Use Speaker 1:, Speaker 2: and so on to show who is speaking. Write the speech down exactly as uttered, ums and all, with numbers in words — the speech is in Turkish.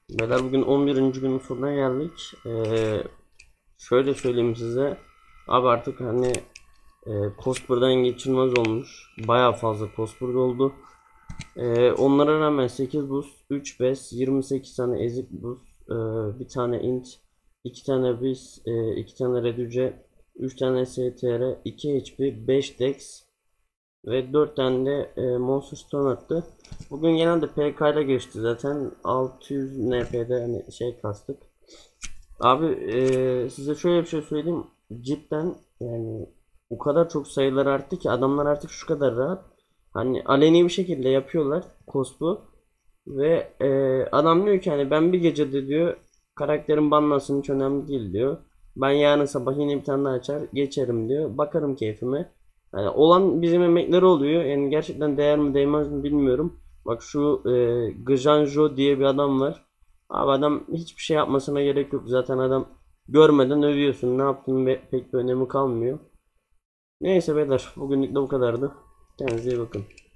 Speaker 1: Beyler bugün on birinci günün sonuna geldik. Ee, şöyle söyleyeyim size. Abi artık hani e, Cosplay'den geçilmez olmuş. Baya fazla cosplay oldu. Ee, onlara rağmen sekiz boost, üç bes, yirmi sekiz tane ezik boost, e, bir tane int, iki tane bis, e, iki tane redüce, üç tane str, iki H P, beş dex ve dört tane de e, Monster Stone attı. Bugün genelde P K ile geçti zaten. altı yüz N P'de hani şey kastık. Abi e, size şöyle bir şey söyleyeyim. Cidden yani o kadar çok sayılar arttı ki adamlar artık şu kadar rahat. Hani aleni bir şekilde yapıyorlar cosplay. Ve e, adam diyor ki hani ben bir gecede diyor karakterin banlansın hiç önemli değil diyor. Ben yarın sabah yine bir tane daha açar geçerim diyor. Bakarım keyfime. Yani olan bizim emekleri oluyor. Yani gerçekten değer mi değmez mi bilmiyorum. Bak şu e, Gjanjo diye bir adam var. Abi adam hiçbir şey yapmasına gerek yok. Zaten adam görmeden övüyorsun. Ne yaptığının pek bir önemi kalmıyor. Neyse beyler bugünlük de bu kadardı. Kendinize iyi bakın.